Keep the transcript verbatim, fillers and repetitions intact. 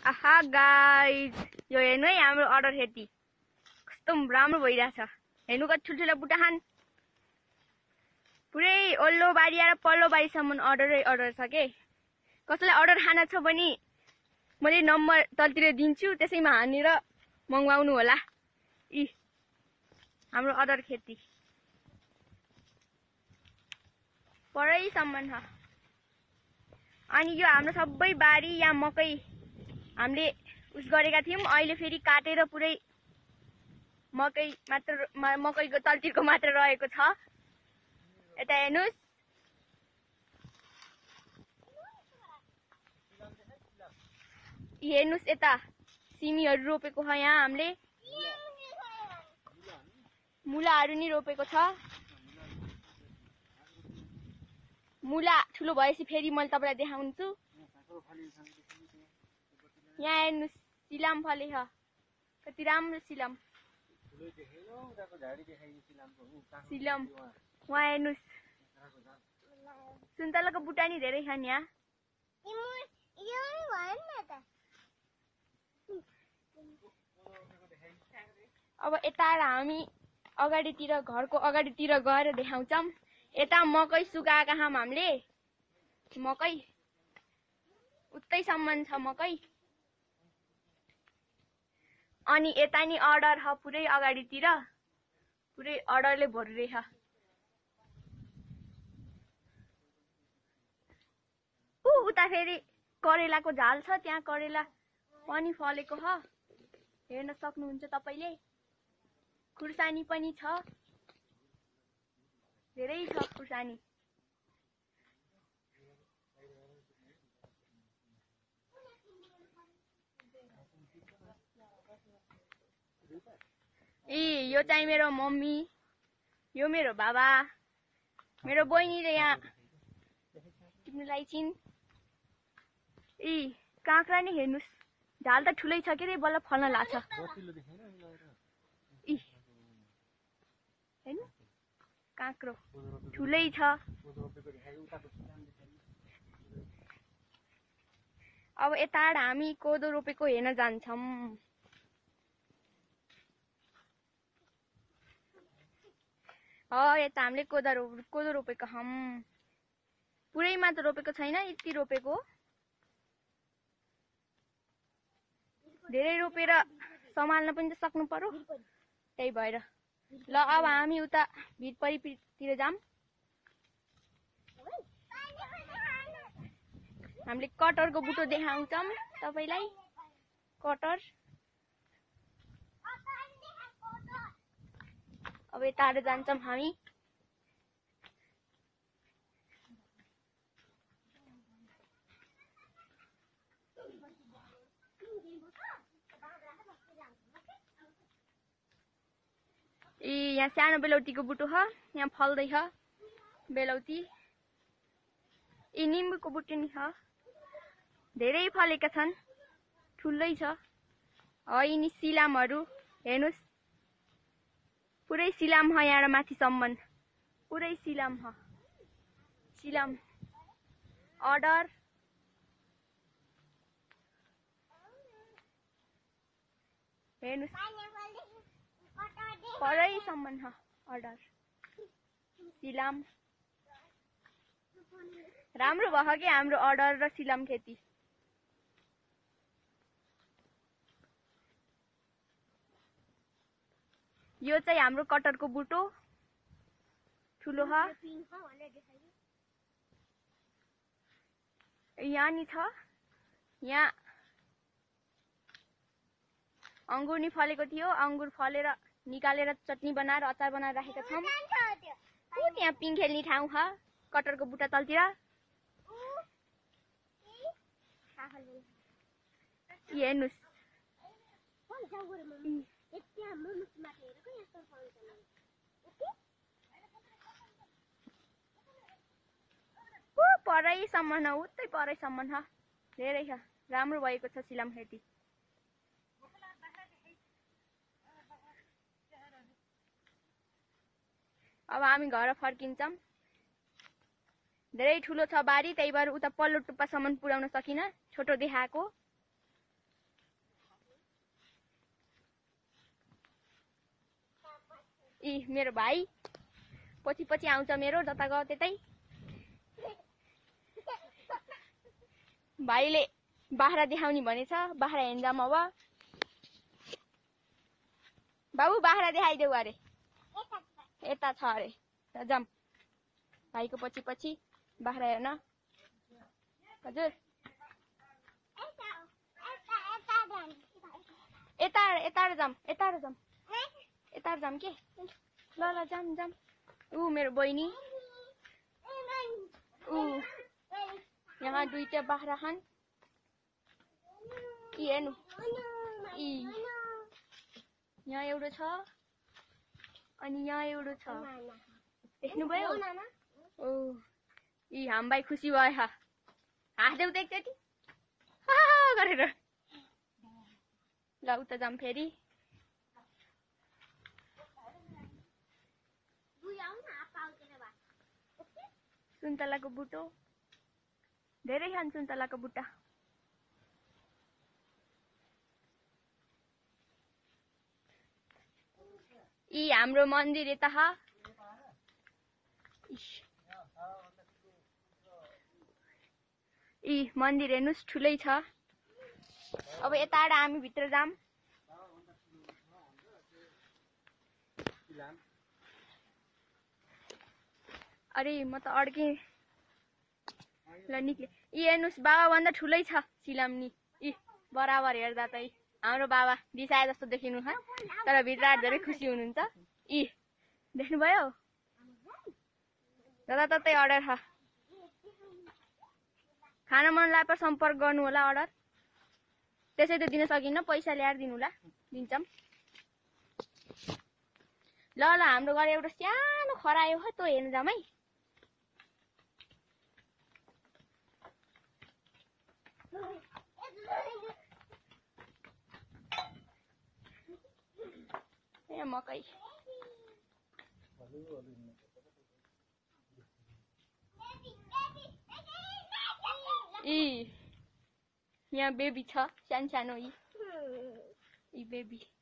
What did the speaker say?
आहा guys, यो हेर्नु है हाम्रो अर्डर खेती कस्तो राम्रो भइरहेछ। हेर्नु कति ठुल्ठुलो बुटाहान, पुरै ओल्लो बारी र पल्लो बारीसम्म अर्डरै अर्डर छ के। कसैलाई अर्डर खान छ भने मैले नम्बर तलतिर दिन्छु, त्यसैमा हानेर मगाउनु होला। इ हाम्रो अर्डर खेती परैसम्म छ। अनि यो हाम्रो सबै बारी या मकै हामीले उस गरेका थियौं, अहिले फेरि काटेर पुरै मकै मात्र मकैको तलतिरको मात्र रहेको छ। यता हेर्नुस्, हेर्नुस् यता सिमीहरू रोपेको छ। यहाँ हामीले मुलाहरू नि रोपेको छ। मुला ठुलो भएपछि फेरि मैले तपाईलाई देखाउँछु। यहाँ हेर्नुस्, सिलाम फलेछ, कति राम्रो सिलाम सिलाम। वहाँ हेर्नुस्, सुन्तलाको बुट्टा नि धेरै छन् यहाँ। अब यता हामी अगाडितिर घरको अगाडितिर गएर देखाउँछौं। यता मकै सुकाएका छौं हामीले, मकै उतैसम्म छ मकै। अनि यता नि अर्डर छ पुरै अगाडितिर, पुरै अर्डरले भरिरहेछ। ऊ उता फेरि करेलाको झाल छ, त्यहाँ करेला पनि फलेको छ, हेर्न सक्नुहुन्छ तपाईले। खुर्सानी पनि छ, धेरै छ खुर्सानी। ए यो चाहिँ मेरो मम्मी, यो मेरो बाबा, मेरो बहिनीले यहाँ टिप्नुलाई छिन्। ए काँक्रा नि हेर्नुस्, झाल त ठुलै छ के रे, बल्ल फल्न लाग्छ। इ हेर्नु काँक्रो ठुलै छ। अब यता हामी कोदो रोपेको हेर्न जान्छौं। हो यता हामीले कोदो रो कोदो रोपेको छौं। पुरैमा त रोपेको छैन, यति रोपेको। धेरै रोपेर सम्हाल्न पनि त सक्नु पर्यो, त्यही भएर। ल अब हामी उता भिरपरितिर जाम। हामीले कटरको बुटो देखाउँछौं तपाईलाई। कटर अब यता जान्छौं हामी। ए यहाँ सानो बेलौटीको बुटो छ, यहाँ फल्दैछ बेलौटी। ए निम्बुको बुट्टे नि छ, धेरै फलेका छन्, ठुलै छ। यिनी सिलामहरू हेर्नुस्, पुरै सिलाम छ यहाँ माथिसम्म, पुरै सिलाम छ। सिलाम अर्डर हेर्नुस्, परैसम्म छ अर्डर सिलाम। राम्रो भयो कि हाम्रो अर्डर र सिलाम खेती। यो चाहिँ हाम्रो कटरको बुटो ठुलो छ। यहाँ नि छ, यहाँ अंगुर नि फलेको थियो, अंगुर फलेर निकालेर चटनी बनाएर अचार बनाएर राखेका छौं। ऊ त्यहाँ पिङ खेल्ने ठाउँ छ कटरको बुट्टा तलतिर। हेर्नुस्, परैसम्म न उतै परैसम्म छ, धेरै छ। राम्रो भएको छ सिलाम खेती। अब हामी घर फर्किन्छौं। धेरै ठुलो छ बारी, त्यही भएर उता पल्लो टुप्पासम्म पुर्याउन सकिन, छोटो देखाएको। यी मेरो भाइ पछि पछि आउँछ मेरो, जता गयो त्यतै। भाइले बाख्रा देखाउने भनेछ, बाख्रा हेर्न जाम अब। बाबु बाख्रा देखाइदेऊ अरे, यता छ अरे, जाम भाइको पछि पछि बाख्रा हेर्न। हजुर यता यता जाम, यता जाम, यता जाम के। ल ल जाम जाम। ऊ मेरो बहिनी, ऊ यहाँ दुईटा बाख्रा छन्। यी हेर्नु, यी यहाँ एउटा छ अनि यहाँ एउटा छ, देख्नुभयो? ओ यी हाम भाइ खुसी भयो। हाँस्देऊ त एकचोटि गरेर। ल उता जाम फेरि। सुन्तलाको बुटो धेरै खान, सुन्तलाको बुट्टा। यी हाम्रो मन्दिर यता छ। यी मन्दिर हेर्नुस् ठुलै छ। अब यताबाट हामी भित्र जाम। अरे म त अड्के। ल निक्ले। यी हेर्नुस् बाबा भन्दा ठुलै छ सिलामनी। यी बराबर हेर्दा त हाम्रो बाबा दिसाए जस्तो देखिनु छ, तर भित्र धेरै खुसी हुनुहुन्छ। यी देख्नुभयो? जताततै अर्डर छ। खान मन लागेपछि सम्पर्क गर्नु होला अर्डर। त्यसै त दिन सकिन्न, पैसा ल्याएर दिनु होला, दिन्छौँ। ल ल हाम्रो घर एउटा सानो खरायो हो, त्यो हेर्न जाम है। ए मकै यी यहाँ बेबी छ, सानो सानो। यी यी बेबी